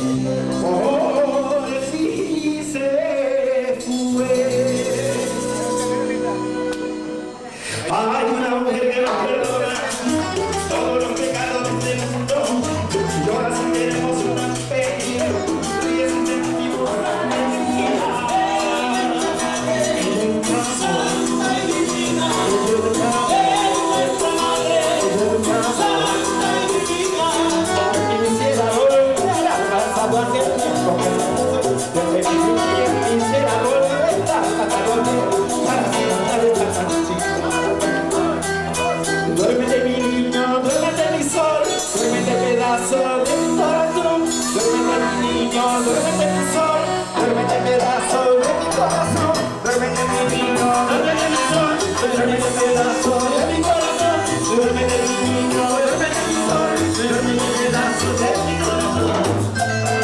Por si se fue. Hay una mujer que nos perdona todos los pecados de este mundo. Llora si tenemos una pena, ríe si sentimos la alegría. Santa y divina, nuestra madre, santa y divina. Quisiera volver al pasado aquel tiempo donde viví. Quisiera volver al pasado para cantar esta canción. Duérmete mi niño, duérmete mi sol, duérmete pedazo de mi corazón. Duérmete mi niño, duérmete mi sol, duérmete pedazo de mi corazón. Duérmete mi niño, duérmete mi sol, duérmete pedazo de mi corazón. Duérmete mi niño, duérmete mi sol, duérmete pedazo de mi corazón.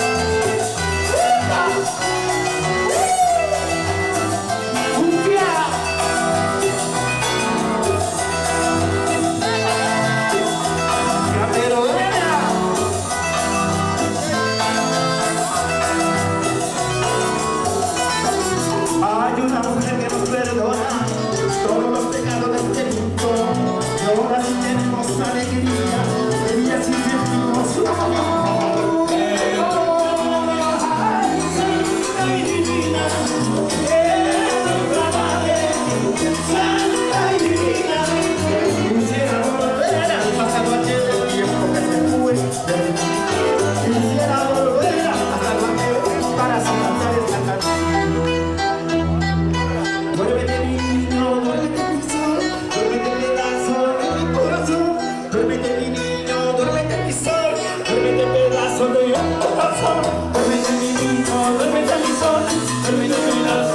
Hay una mujer que nos perdona todos los pecados de este mundo. Y ahora sí tenemos alegría, de día sí sentimos amor. Ay, santa y divina, nuestra madre, santa y divina. Quisiera volver al pasado aquel tiempo que se fue. Quisiera volver al pasado aquel para cantar esta canción. Duérmete mi niño, duérmete mi sol, duérmete pedazo de mi corazón. Duérmete mi niño, duérmete mi sol, duérmete pedazo de mi corazón. Duérmete mi niño, duérmete mi sol, duérmete pedazo.